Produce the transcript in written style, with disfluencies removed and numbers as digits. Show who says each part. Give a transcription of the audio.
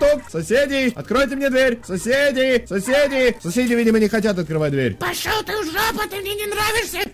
Speaker 1: Стук. Соседи, откройте мне дверь. Соседи. Соседи, видимо, не хотят открывать дверь.
Speaker 2: Пошел ты в жопу, ты мне не нравишься.